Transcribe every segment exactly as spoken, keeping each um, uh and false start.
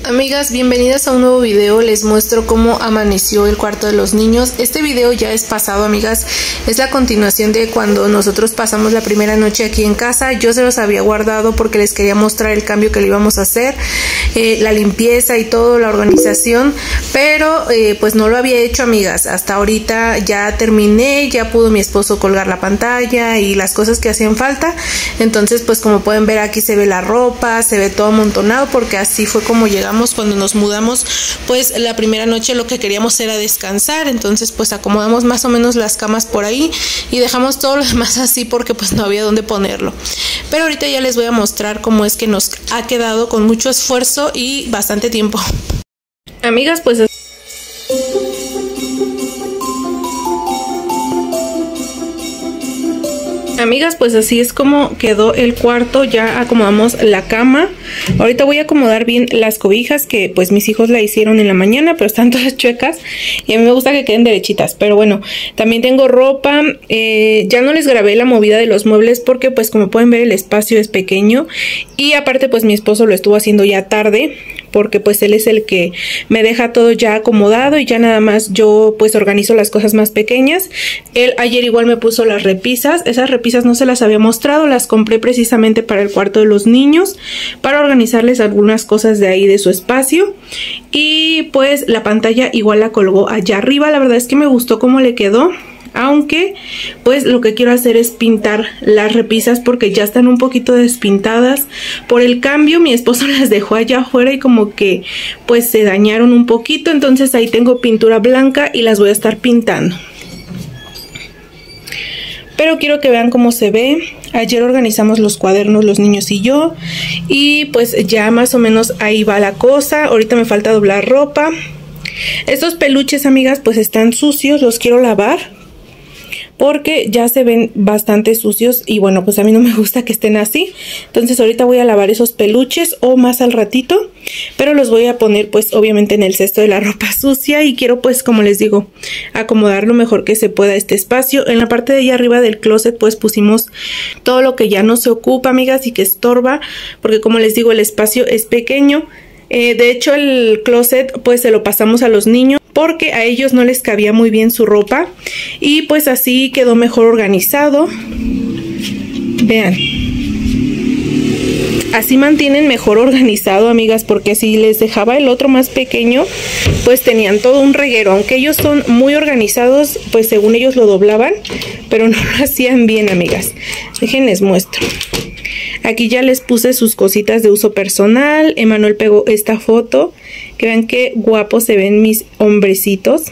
Amigas, bienvenidas a un nuevo video. Les muestro cómo amaneció el cuarto de los niños. Este video ya es pasado, amigas. Es la continuación de cuando nosotros pasamos la primera noche aquí en casa. Yo se los había guardado porque les quería mostrar el cambio que le íbamos a hacer, eh, la limpieza y todo, la organización, pero eh, pues no lo había hecho, amigas. Hasta ahorita ya terminé, ya pudo mi esposo colgar la pantalla y las cosas que hacían falta. Entonces pues como pueden ver, aquí se ve la ropa, se ve todo amontonado, porque así fue como llegamos cuando nos mudamos. Pues la primera noche lo que queríamos era descansar, entonces pues acomodamos más o menos las camas por ahí y dejamos todo lo demás así porque pues no había dónde ponerlo. Pero ahorita ya les voy a mostrar cómo es que nos ha quedado con mucho esfuerzo y bastante tiempo. Amigas, pues Amigas, pues así es como quedó el cuarto. Ya acomodamos la cama. Ahorita voy a acomodar bien las cobijas, que pues mis hijos la hicieron en la mañana, pero están todas chuecas y a mí me gusta que queden derechitas. Pero bueno, también tengo ropa. eh, Ya no les grabé la movida de los muebles porque pues como pueden ver el espacio es pequeño. Y aparte pues mi esposo lo estuvo haciendo ya tarde, porque pues él es el que me deja todo ya acomodado y ya nada más yo pues organizo las cosas más pequeñas. Él ayer igual me puso las repisas. Esas repisas no se las había mostrado, las compré precisamente para el cuarto de los niños, para organizarles algunas cosas de ahí de su espacio. Y pues la pantalla igual la colgó allá arriba. La verdad es que me gustó cómo le quedó, aunque pues lo que quiero hacer es pintar las repisas porque ya están un poquito despintadas por el cambio. Mi esposo las dejó allá afuera y como que pues se dañaron un poquito, entonces ahí tengo pintura blanca y las voy a estar pintando. Pero quiero que vean cómo se ve. Ayer organizamos los cuadernos los niños y yo, y pues ya más o menos ahí va la cosa. Ahorita me falta doblar ropa. Estos peluches, amigas, pues están sucios, los quiero lavar porque ya se ven bastante sucios y bueno, pues a mí no me gusta que estén así. Entonces ahorita voy a lavar esos peluches o más al ratito, pero los voy a poner pues obviamente en el cesto de la ropa sucia. Y quiero pues, como les digo, acomodar lo mejor que se pueda este espacio. En la parte de allá arriba del closet pues pusimos todo lo que ya no se ocupa, amigas, y que estorba, porque como les digo el espacio es pequeño. Eh, de hecho el closet pues se lo pasamos a los niños porque a ellos no les cabía muy bien su ropa y pues así quedó mejor organizado. Vean, así mantienen mejor organizado, amigas, porque si les dejaba el otro más pequeño pues tenían todo un reguero. Aunque ellos son muy organizados, pues según ellos lo doblaban, pero no lo hacían bien, amigas. Déjenles muestro. Aquí ya les puse sus cositas de uso personal. Emanuel pegó esta foto. Que vean qué guapos se ven mis hombrecitos.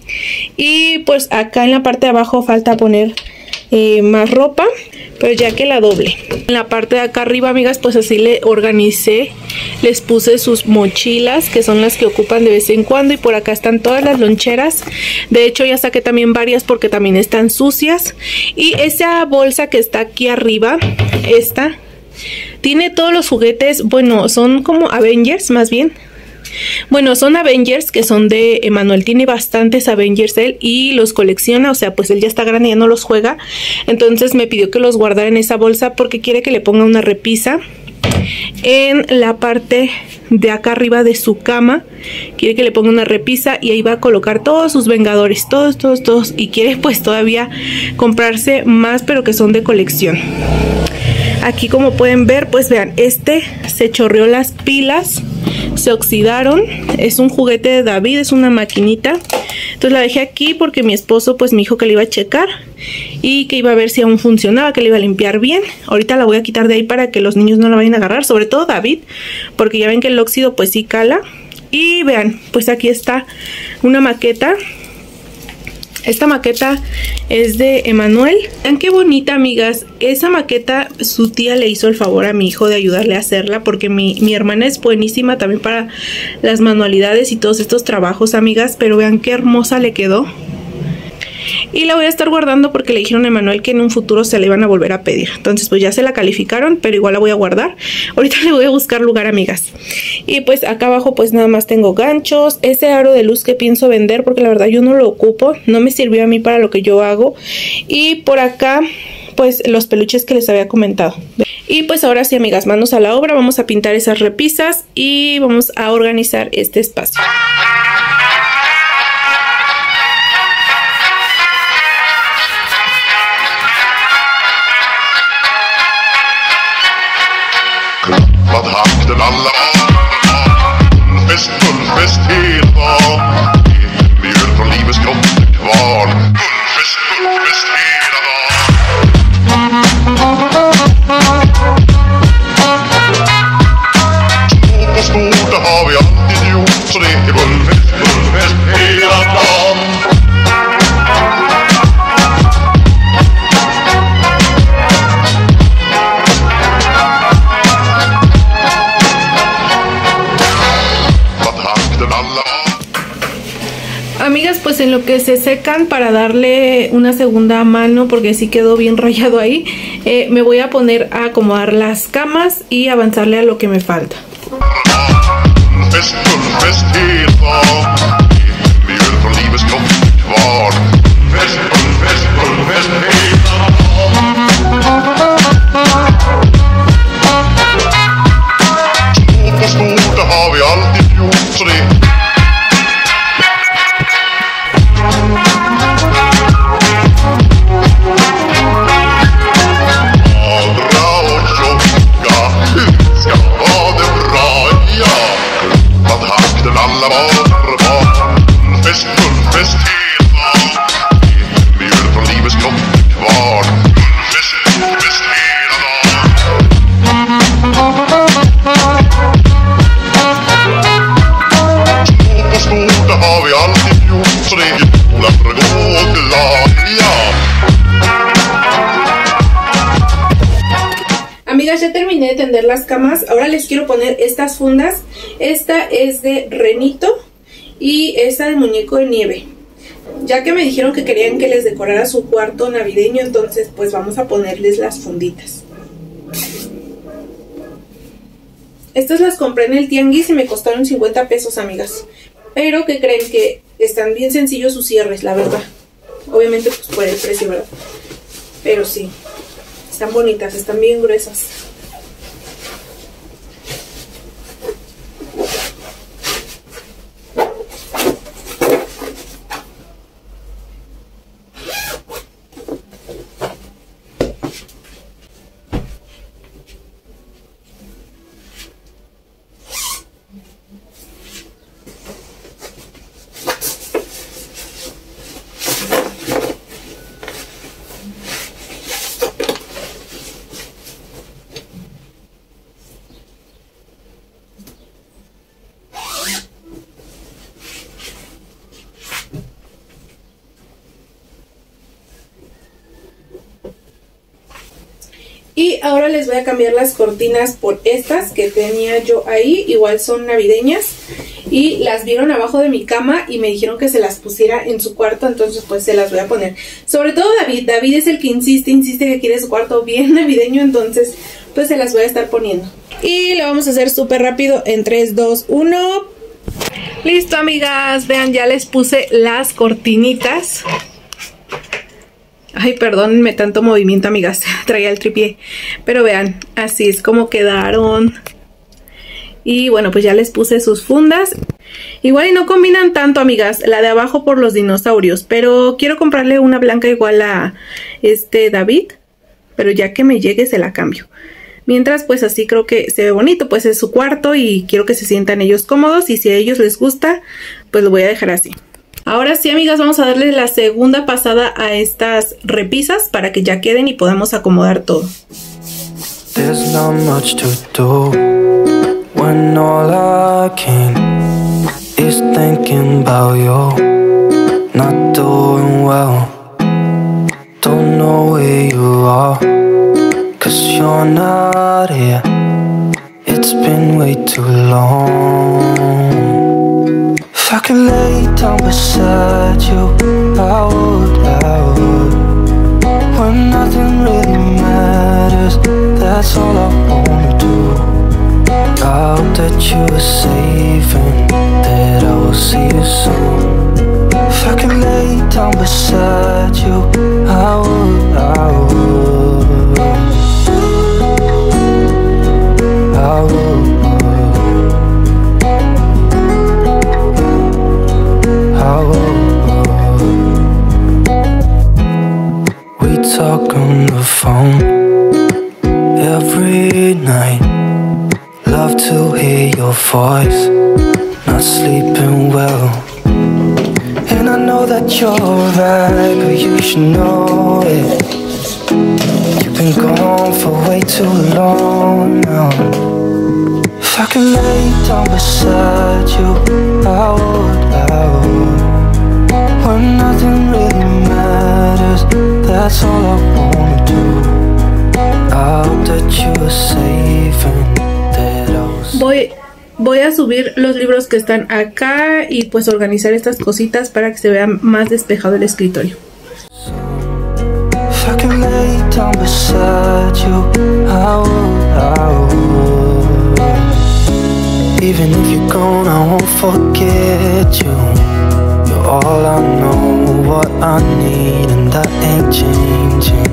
Y pues acá en la parte de abajo falta poner eh, más ropa, pero ya que la doble. En la parte de acá arriba, amigas, pues así le organicé. Les puse sus mochilas, que son las que ocupan de vez en cuando. Y por acá están todas las loncheras. De hecho ya saqué también varias porque también están sucias. Y esa bolsa que está aquí arriba, esta, tiene todos los juguetes. Bueno, son como Avengers más bien. Bueno, son Avengers que son de Emanuel. Tiene bastantes Avengers él y los colecciona. O sea, pues él ya está grande y ya no los juega. Entonces me pidió que los guardara en esa bolsa porque quiere que le ponga una repisa en la parte de acá arriba de su cama. Quiere que le ponga una repisa y ahí va a colocar todos sus Vengadores, todos, todos, todos. Y quiere pues todavía comprarse más, pero que son de colección. Aquí como pueden ver, pues vean, este se chorreó las pilas, se oxidaron. Es un juguete de David, es una maquinita. Entonces la dejé aquí porque mi esposo pues me dijo que le iba a checar y que iba a ver si aún funcionaba, que le iba a limpiar bien. Ahorita la voy a quitar de ahí para que los niños no la vayan a agarrar, sobre todo David, porque ya ven que el óxido pues sí cala. Y vean, pues aquí está una maqueta. Esta maqueta es de Emanuel. Vean qué bonita, amigas. Esa maqueta su tía le hizo el favor a mi hijo de ayudarle a hacerla, porque mi, mi hermana es buenísima también para las manualidades y todos estos trabajos, amigas. Pero vean qué hermosa le quedó. Y la voy a estar guardando porque le dijeron a Emanuel que en un futuro se la iban a volver a pedir. Entonces pues ya se la calificaron, pero igual la voy a guardar. Ahorita le voy a buscar lugar, amigas. Y pues acá abajo pues nada más tengo ganchos. Ese aro de luz que pienso vender porque la verdad yo no lo ocupo. No me sirvió a mí para lo que yo hago. Y por acá pues los peluches que les había comentado. Y pues ahora sí, amigas, manos a la obra. Vamos a pintar esas repisas y vamos a organizar este espacio. Amigas, pues en lo que se secan para darle una segunda mano, porque sí quedó bien rayado ahí, eh, me voy a poner a acomodar las camas y avanzarle a lo que me falta. Amigas, ya terminé de tender las camas. Ahora les quiero poner estas fundas. Esta es de renito y esta de muñeco de nieve. Ya que me dijeron que querían que les decorara su cuarto navideño, entonces pues vamos a ponerles las funditas. Estas las compré en el tianguis y me costaron cincuenta pesos, amigas. Pero que creen que están bien sencillos sus cierres, la verdad. Obviamente pues por el precio, ¿verdad? Pero sí, están bonitas, están bien gruesas. Y ahora les voy a cambiar las cortinas por estas que tenía yo ahí. Igual son navideñas. Y las vieron abajo de mi cama y me dijeron que se las pusiera en su cuarto. Entonces pues se las voy a poner. Sobre todo David. David es el que insiste, insiste que quiere su cuarto bien navideño. Entonces pues se las voy a estar poniendo. Y lo vamos a hacer súper rápido en tres, dos, uno. Listo, amigas. Vean, ya les puse las cortinitas. Ay, perdónenme tanto movimiento, amigas. Traía el tripié. Pero vean, así es como quedaron. Y bueno, pues ya les puse sus fundas. Igual y no combinan tanto, amigas. La de abajo por los dinosaurios. Pero quiero comprarle una blanca igual a este David. Pero ya que me llegue se la cambio. Mientras, pues así creo que se ve bonito. Pues es su cuarto y quiero que se sientan ellos cómodos. Y si a ellos les gusta, pues lo voy a dejar así. Ahora sí, amigas, vamos a darle la segunda pasada a estas repisas para que ya queden y podamos acomodar todo. There's not much to do when all I can is thinking about you. Not doing well, don't know where you are, 'cause you're not here. It's been way too long. If I could lay down beside you, I would, I would. When nothing really matters, that's all I wanna do. I hope that you are safe and that I will see you soon. If I could lay down beside you, I would, I would. phone every night. Love to hear your voice, not sleeping well. And I know that you're right, but you should know it. You've been gone for way too long now. If I could lay down beside you, I would, I would. When nothing really matters, that's all I wanna do. I hope that you are safe and that I was... Voy, voy a subir los libros que están acá y pues organizar estas cositas para que se vea más despejado el escritorio. If I could lay down beside you, I would, I would. Even if you're gone, I won't forget you. You're all I know, what I need, and that ain't changing.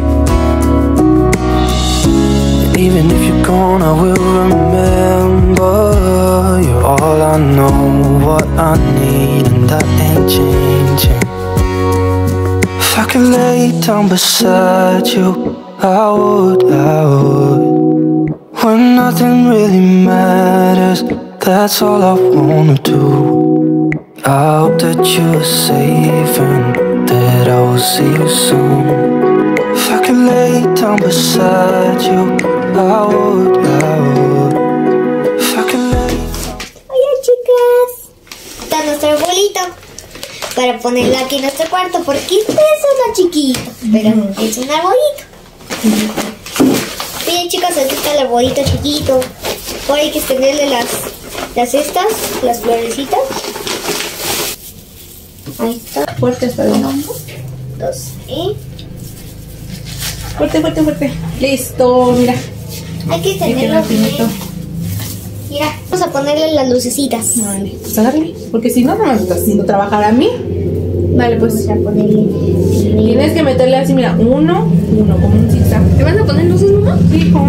And even if you're gone, I will remember. You're all I know, what I need, and that ain't changing. If I could lay down beside you, I would, I would. When nothing really matters, that's all I wanna do. I hope that you're safe and that I will see you soon. If I could lay down beside you, I would, I would. If I could lay... Hola chicas, está nuestro arbolito para ponerlo aquí en nuestro cuarto porque es uno chiquito, pero es un arbolito. Bien chicas, aquí está el arbolito chiquito. Ahora hay que extenderle las, las estas, las florecitas. Ahí está. Fuerte hasta el hombro. Dos, ¿eh? Fuerte, fuerte, fuerte. Listo, mira. Hay que extenderlo bien. Mira, vamos a ponerle las lucecitas. Vale, pues a darle. Porque si no, no me estás haciendo trabajar a mí. Dale, pues. Vamos a ponerle. Tienes que meterle así, mira, uno, uno, como un zigzag. ¿Te vas a poner luces, mamá? Sí, hijo.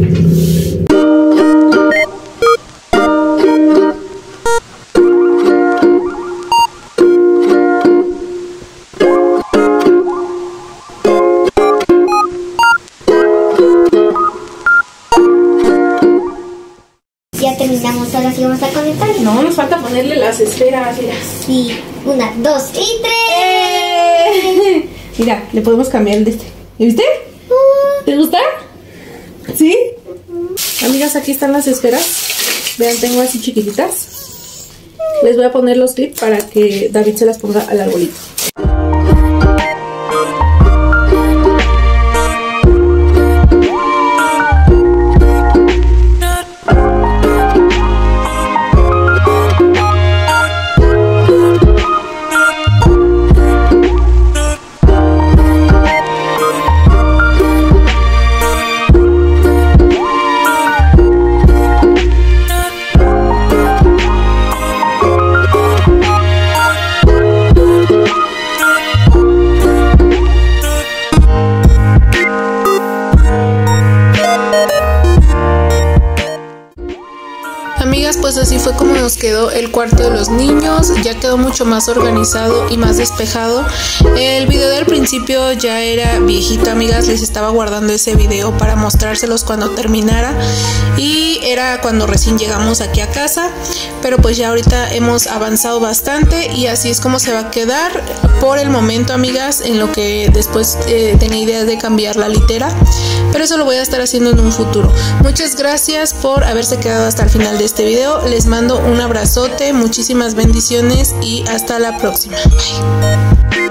Ya terminamos, ahora sí vamos a conectar. No, nos falta ponerle las esferas, mira. Sí, una, dos y tres. ¡Eh! Mira, le podemos cambiar el de este. ¿Viste? ¿Te gusta? ¿Sí? Amigas, aquí están las esferas. Vean, tengo así chiquititas. Les voy a poner los clips para que David se las ponga al arbolito. Pues así fue como nos quedó el cuarto de los niños. Ya quedó mucho más organizado y más despejado. El video del principio ya era viejito, amigas. Les estaba guardando ese video para mostrárselos cuando terminara. Y era cuando recién llegamos aquí a casa. Pero pues ya ahorita hemos avanzado bastante. Y así es como se va a quedar por el momento, amigas. En lo que después eh, tenía idea de cambiar la litera. Pero eso lo voy a estar haciendo en un futuro. Muchas gracias por haberse quedado hasta el final de este video. Les mando un abrazote, muchísimas bendiciones y hasta la próxima. Bye.